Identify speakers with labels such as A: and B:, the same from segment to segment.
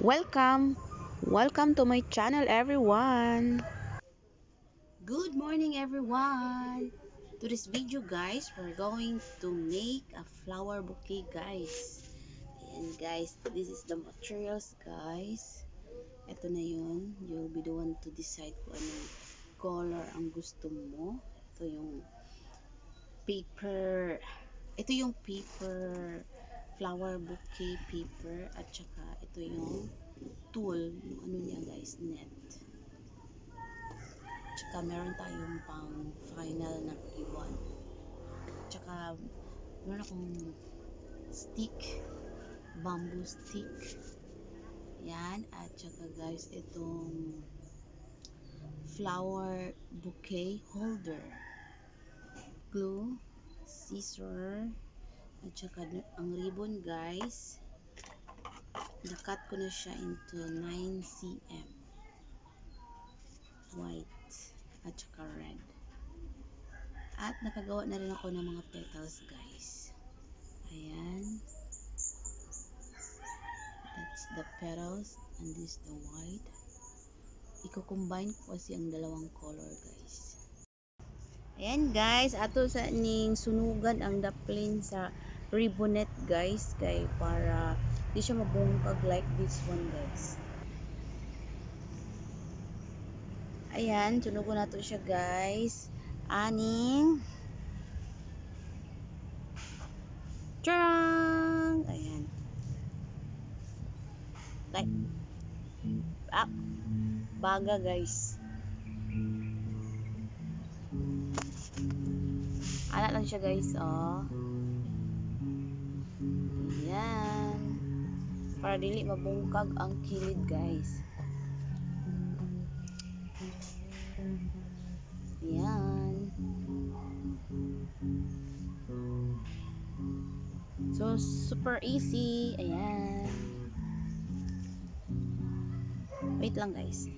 A: Welcome! Welcome to my channel, everyone! Good morning, everyone! To this video, guys, we're going to make a flower bouquet, guys. And guys, this is the materials, guys. Ito na yun. You'll be the one to decide kung anong color ang gusto mo. Ito yung paper. Ito yung paper, flower bouquet paper. At saka ito yung tool, yung ano niya guys, net. Tsaka meron tayong pang final na ribbon. Tsaka meron akong stick, bamboo stick. Yan. At tsaka guys, itong flower bouquet holder. Glue, scissor, at tsaka ang ribbon guys. Nakat ko na siya into 9 cm. White at saka red. At nakagawa na rin ako ng mga petals guys. Ayan. That's the petals and this the white. Iko-combine ko kasi ang dalawang color guys. Ayan guys, ato sa ning sunugan ang daplin sa ribbonet guys kay para di siya mabungkag like this one guys. Ayan, sunugan nato siya guys. Aning Tcharam! Ayan. Like, baga guys. Anak lang siya guys, oh. Ayan. Para dili mabungkag ang kilid guys. Ayan. So, super easy. Ayan. Wait lang guys.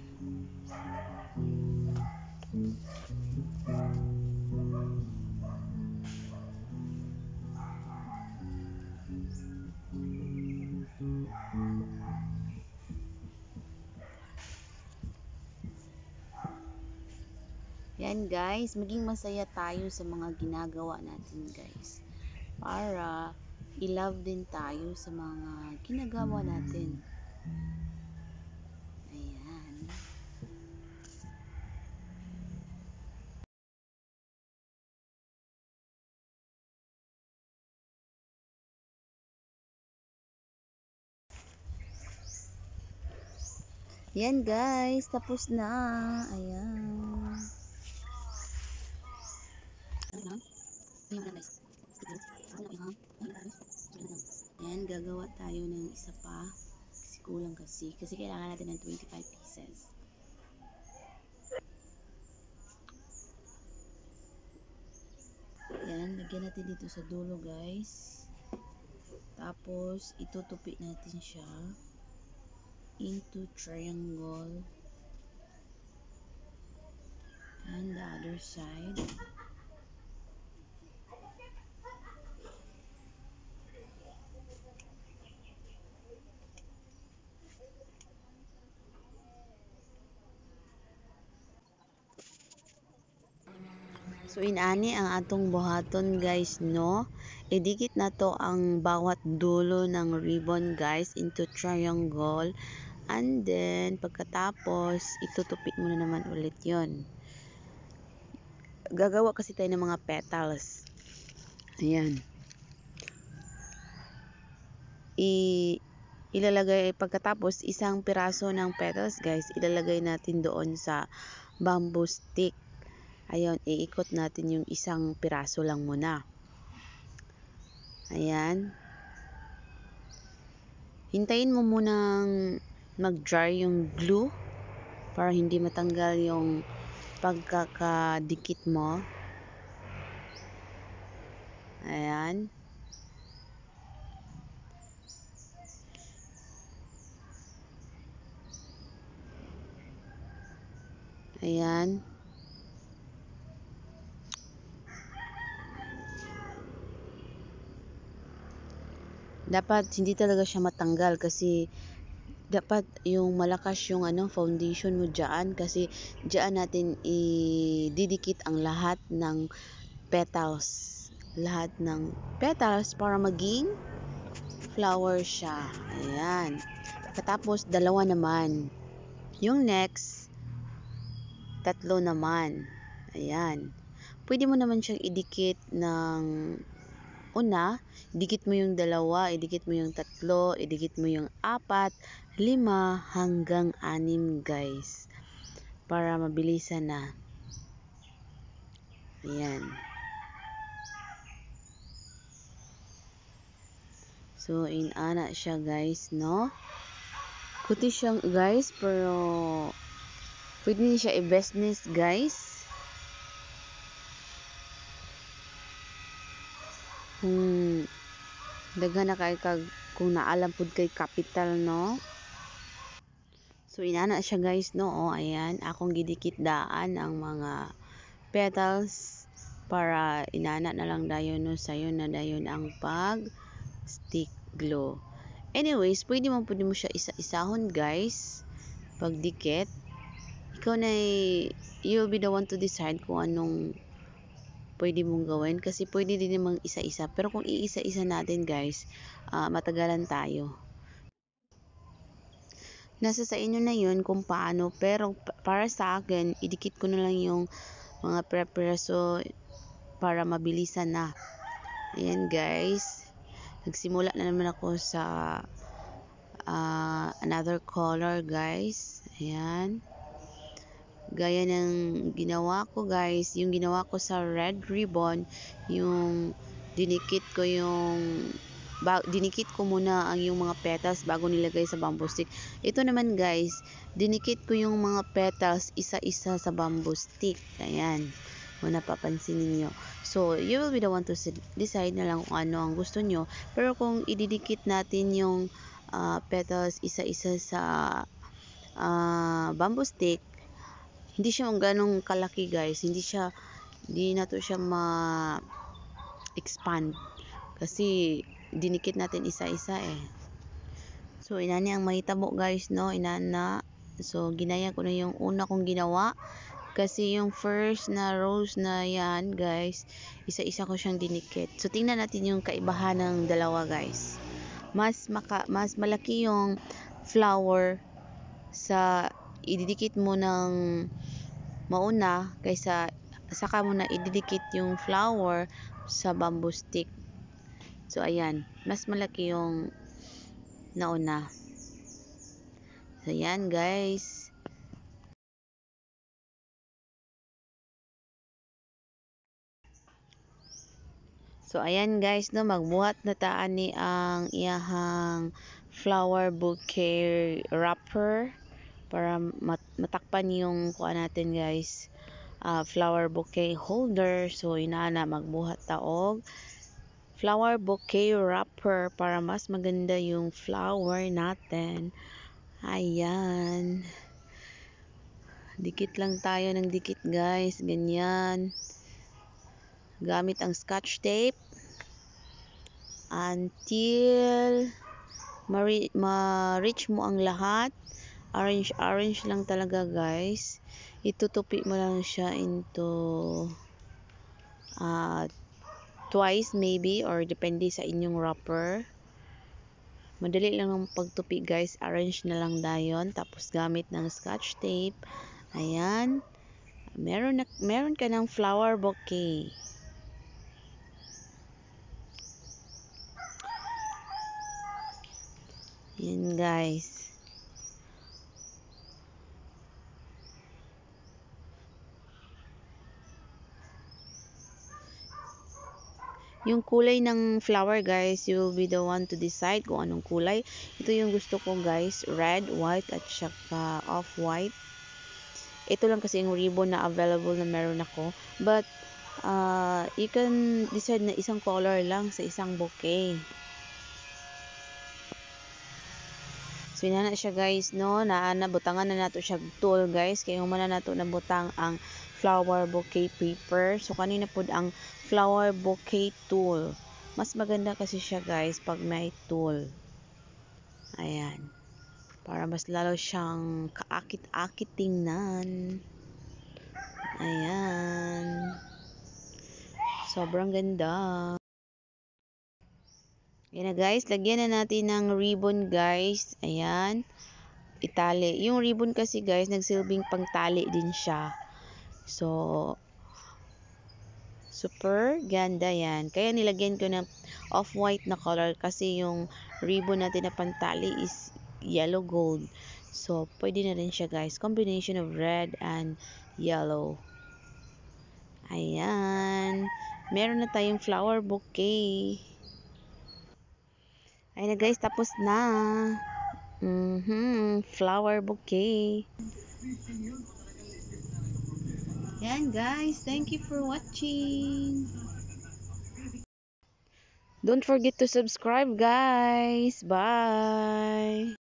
A: Yan guys, maging masaya tayo sa mga ginagawa natin guys. Para i-love din tayo sa mga ginagawa natin. Ayan. Yan guys, tapos na. Ayan. Ayan, gagawa tayo ng isa pa. Kasi kulang kasi. Kasi kailangan natin ng 25 pieces. Ayan, lagyan natin dito sa dulo guys. Tapos, itutupi natin siya into triangle. And the other side. So inani ang atong buhaton guys no. Idikit na to ang bawat dulo ng ribbon guys into triangle. And then pagkatapos itutupit mo na naman ulit 'yon. Gagawa kasi tayo ng mga petals. Ayan. Ilalagay pagkatapos isang piraso ng petals guys, ilalagay natin doon sa bamboo stick. Ayun, iikot natin yung isang piraso lang muna. Ayan. Hintayin mo munang mag-dry yung glue para hindi matanggal yung pagkakadikit mo. Ayan. Ayan. Dapat hindi talaga siya matanggal kasi dapat yung malakas yung foundation mo dyan, kasi dyan natin ididikit ang lahat ng petals. Lahat ng petals para maging flower siya. Ayan. Katapos, dalawa naman. Yung next, tatlo naman. Ayan. Pwede mo naman siyang idikit ng una, idikit mo yung dalawa, idikit mo yung tatlo, idikit mo yung apat, 5 hanggang 6 guys. Para mabilisan na. Ayan. So, inana siya guys, no? Kuti siyang guys, pero pwede niya siya i-business guys. Kung daghan na kay kung naalam pud kay capital, no? So, inana siya guys, no? O, ayan. Akong gidikit daan ang mga petals para inana na lang dayon, no? Sayo na dayon ang pag stick glue. Anyways, pwede mo siya isa-isahon guys. Pagdikit, ikaw na you'll be the one to decide kung anong pwede mong gawin, kasi pwede din namang isa-isa, pero kung iisa-isa natin guys, matagalan tayo. Nasa sa inyo na yun kung paano, pero para sa akin, idikit ko na lang yung mga prepraso para mabilisan na. Ayan guys, nagsimula na naman ako sa another color guys. Ayan, gaya ng ginawa ko guys, yung ginawa ko sa red ribbon, yung dinikit ko muna ang yung mga petals bago nilagay sa bamboo stick. Ito naman guys, dinikit ko yung mga petals isa-isa sa bamboo stick. Ayan, kung napapansin niyo. So, you will be the one to decide na lang kung ano ang gusto nyo. Pero kung ididikit natin yung petals isa-isa sa bamboo stick, hindi siya ganong kalaki guys. Hindi na to siya ma-expand. Kasi dinikit natin isa-isa eh. So, inani ang mahitabo guys, no? Inana. So, ginaya ko na yung una kong ginawa. Kasi yung first na rows na yan guys, isa-isa ko siyang dinikit. So, tingnan natin yung kaibahan ng dalawa guys. Mas malaki yung flower sa ididikit mo ng mauna kaysa saka mo na ididikit yung flower sa bamboo stick. So, ayan. Mas malaki yung nauna. So, ayan guys. So, ayan guys, no, magbuhat na taan ni ang iyahang flower bouquet wrapper para matakpan yung kuha natin guys, flower bouquet holder. So, inana magbuhat taog flower bouquet wrapper para mas maganda yung flower natin. Ayan. Dikit lang tayo ng dikit guys. Ganyan. Gamit ang scotch tape until ma-reach mo ang lahat. Orange lang talaga guys. Itutupi mo lang siya into twice maybe, or depende sa inyong wrapper. Madali lang ang pagtupi guys. Arrange na lang dayon, tapos gamit ng scotch tape. Ayan, meron ka ng flower bouquet. Yan guys. Yung kulay ng flower guys, you will be the one to decide kung anong kulay. Ito yung gusto ko guys, red, white, at saka off-white. Ito lang kasi yung ribbon na available na meron ako. But, you can decide na isang color lang sa isang bouquet. So, ina na siya guys, no? Butangan na nato siya tool guys. Kaya humana nato na butang ang flower bouquet paper. So, kanina po ang flower bouquet tool. Mas maganda kasi siya guys pag may tool. Ayan. para mas lalo siyang kaakit-akit tingnan. Ayan. Sobrang ganda. Ayan na guys, lagyan na natin ng ribbon guys. Ayan. Itali. Yung ribbon kasi guys, nagsilbing pangtali din siya. So, super ganda yan. Kaya nilagyan ko ng off-white na color kasi yung ribbon natin na pantali is yellow gold. So, pwede na rin siya guys. Combination of red and yellow. Ayan. Meron na tayong flower bouquet. Ayan na guys, tapos na. Flower bouquet. Yan guys, thank you for watching. Don't forget to subscribe guys. Bye.